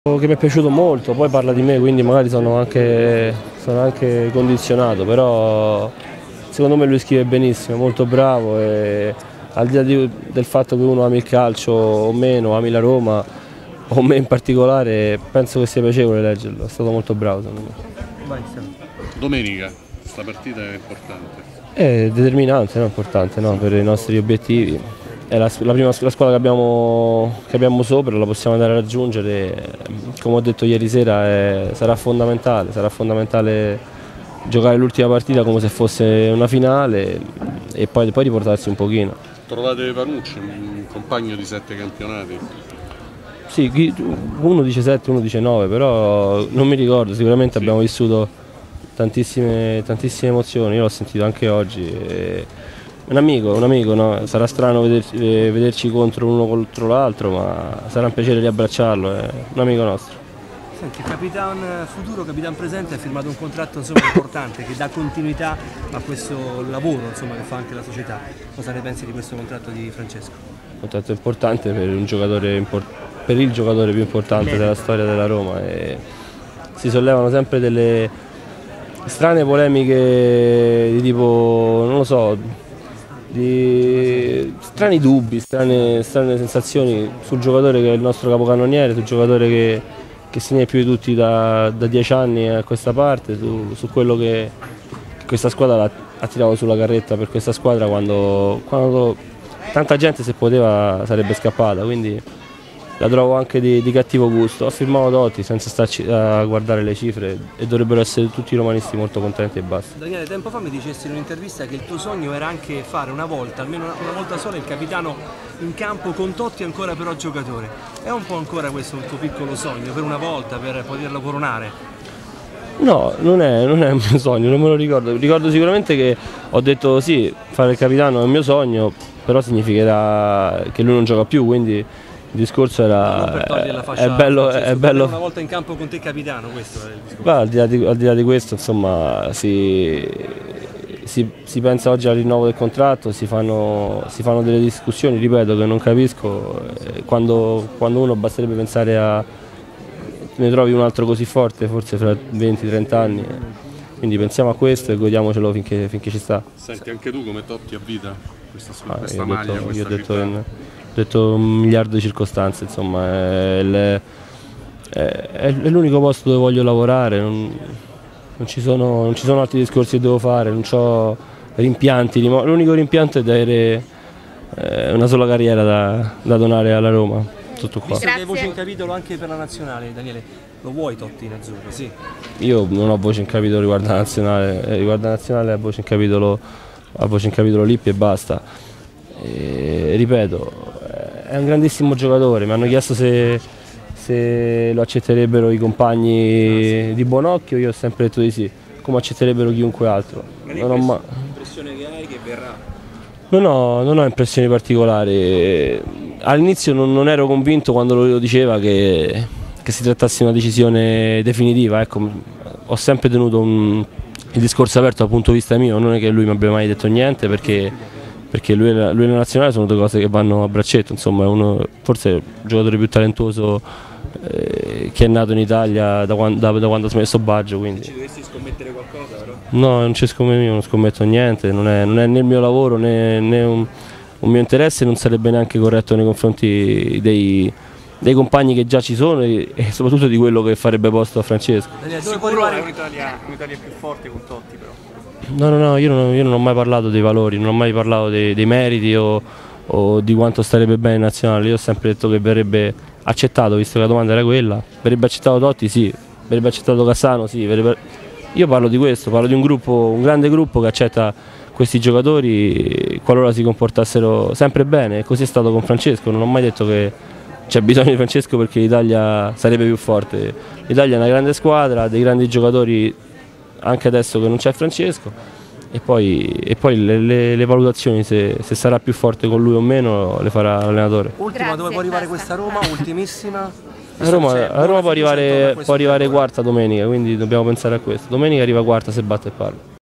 Che mi è piaciuto molto, poi parla di me, quindi magari sono anche condizionato, però secondo me lui scrive benissimo, è molto bravo e al di là del fatto che uno ami il calcio o meno, ami la Roma o me in particolare, penso che sia piacevole leggerlo, è stato molto bravo secondo me. Domenica, questa partita è importante. È determinante, no? Importante, no? Per i nostri obiettivi. È la squadra che abbiamo sopra, la possiamo andare a raggiungere. Come ho detto ieri sera, sarà fondamentale giocare l'ultima partita come se fosse una finale e poi riportarsi un pochino. Trovate Panucci, un compagno di 7 campionati? Sì, uno dice 7, uno dice 9, però non mi ricordo, sicuramente abbiamo vissuto tantissime emozioni, io l'ho sentito anche oggi. Un amico, no? Sarà strano vederci uno contro l'altro, ma sarà un piacere riabbracciarlo, è un amico nostro. Senti, Capitan futuro, Capitan presente, ha firmato un contratto importante che dà continuità a questo lavoro che fa anche la società. Cosa ne pensi di questo contratto di Francesco? Un contratto importante per il giocatore più importante della storia della Roma. E si sollevano sempre delle strane polemiche di tipo, non lo so, di strani dubbi, strane sensazioni sul giocatore che è il nostro capocannoniere, sul giocatore che segna più di tutti da 10 anni a questa parte, su quello che questa squadra ha tirato sulla carretta per questa squadra quando tanta gente, se poteva, sarebbe scappata, quindi la trovo anche di cattivo gusto. Ha firmato Totti senza starci a guardare le cifre e dovrebbero essere tutti i romanisti molto contenti e basta. Daniele, tempo fa mi dicesti in un'intervista che il tuo sogno era anche fare una volta, almeno una volta sola, il capitano in campo con Totti ancora però giocatore. È un po' ancora questo un tuo piccolo sogno, per una volta, per poterlo coronare? No, non è un mio sogno, non me lo ricordo. Ricordo sicuramente che ho detto sì, fare il capitano è un mio sogno, però significherà che lui non gioca più, quindi il discorso era è bello una volta in campo con te capitano, questo è il discorso. Beh, al di là di questo, insomma, si pensa oggi al rinnovo del contratto, si fanno delle discussioni, ripeto, che non capisco, quando uno basterebbe pensare a ne trovi un altro così forte forse fra 20-30 anni, quindi pensiamo a questo e godiamocelo finché ci sta. Senti, anche tu come Totti a vita questa io maglia, ho detto un miliardo di circostanze, insomma, è l'unico posto dove voglio lavorare, non ci sono altri discorsi che devo fare, non ho rimpianti, l'unico rimpianto è di avere una sola carriera da donare alla Roma, tutto qua. Visto che hai voce in capitolo anche per la nazionale, Daniele, lo vuoi Totti in azzurro? Sì. Io non ho voce in capitolo riguardo la nazionale, ho voce in capitolo Lippi e basta. Ripeto, è un grandissimo giocatore, mi hanno chiesto se lo accetterebbero i compagni di Buonocchio, io ho sempre detto di sì, come accetterebbero chiunque altro. Non ho l'impressione che hai che verrà? Non ho impressioni particolari, all'inizio non ero convinto quando lo diceva che si trattasse di una decisione definitiva, ecco, ho sempre tenuto il discorso aperto dal punto di vista mio, non è che lui mi abbia mai detto niente perché lui e la nazionale sono due cose che vanno a braccetto, insomma è forse il giocatore più talentuoso che è nato in Italia da quando ha smesso Baggio. Quindi. Ci dovessi scommettere qualcosa però? No, non scommetto niente, non è né il mio lavoro né un mio interesse, non sarebbe neanche corretto nei confronti dei compagni che già ci sono e soprattutto di quello che farebbe posto a Francesco. Sicuro è un'Italia più forte con Totti però? No, io non ho mai parlato dei valori, non ho mai parlato dei meriti o di quanto starebbe bene in nazionale. Io ho sempre detto che verrebbe accettato, visto che la domanda era quella, verrebbe accettato Totti? Sì, verrebbe accettato Cassano? Sì, io parlo di questo, parlo di un grande gruppo che accetta questi giocatori qualora si comportassero sempre bene, e così è stato con Francesco. Non ho mai detto che c'è bisogno di Francesco perché l'Italia sarebbe più forte. L'Italia è una grande squadra, ha dei grandi giocatori anche adesso che non c'è Francesco, e poi le valutazioni se sarà più forte con lui o meno le farà l'allenatore. Ultima, dove può arrivare questa Roma? Ultimissima? La Roma può arrivare quarta domenica, quindi dobbiamo pensare a questo. Domenica arriva quarta se batte il Parma.